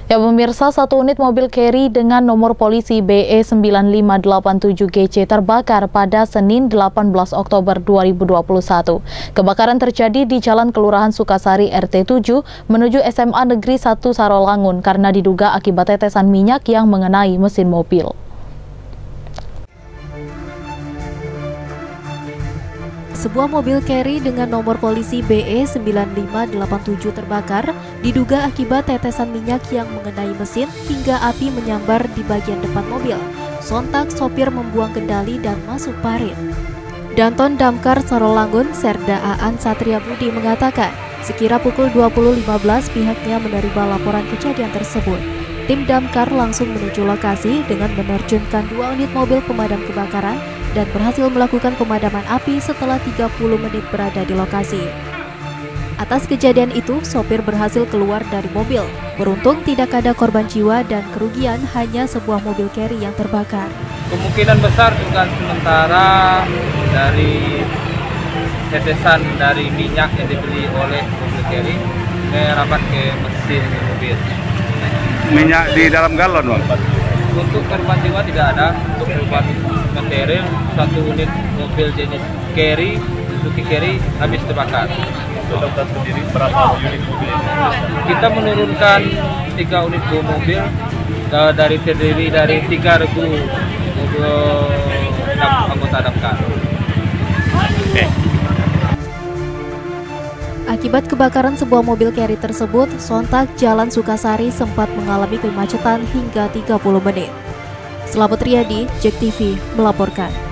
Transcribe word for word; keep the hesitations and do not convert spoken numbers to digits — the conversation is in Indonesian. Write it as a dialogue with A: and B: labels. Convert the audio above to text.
A: Ya pemirsa, satu unit mobil Carry dengan nomor polisi B E sembilan lima delapan tujuh G C terbakar pada Senin delapan belas Oktober dua ribu dua puluh satu. Kebakaran terjadi di Jalan Kelurahan Sukasari R T tujuh menuju S M A Negeri satu Sarolangun karena diduga akibat tetesan minyak yang mengenai mesin mobil.
B: Sebuah mobil Carry dengan nomor polisi B E sembilan lima delapan tujuh terbakar diduga akibat tetesan minyak yang mengenai mesin hingga api menyambar di bagian depan mobil. Sontak sopir membuang kendali dan masuk parit. Danton Damkar Sarolangun Serda Aan Satria Budi mengatakan, sekira pukul dua puluh lima belas pihaknya menerima laporan kejadian tersebut. Tim damkar langsung menuju lokasi dengan menerjunkan dua unit mobil pemadam kebakaran dan berhasil melakukan pemadaman api setelah tiga puluh menit berada di lokasi. Atas kejadian itu, sopir berhasil keluar dari mobil. Beruntung tidak ada korban jiwa dan kerugian, hanya sebuah mobil Carry yang terbakar.
C: Kemungkinan besar dugaan sementara dari tetesan dari minyak yang dibeli oleh mobil Carry merapat ke mesin mobil.
D: Minyak di dalam galon, Bang?
C: Untuk korban jiwa tidak ada. Untuk korban material, satu unit mobil jenis Carry, Suzuki Carry habis terbakar.
D: Sudah sendiri berapa unit mobil ini?
C: Kita menurunkan tiga unit mobil uh, dari terdiri dari tiga regu mobil anggota damkar.
D: Okay.
B: Akibat kebakaran sebuah mobil Carry tersebut, sontak Jalan Sukasari sempat mengalami kemacetan hingga tiga puluh menit. Selamat Riyadi, Jek T V melaporkan.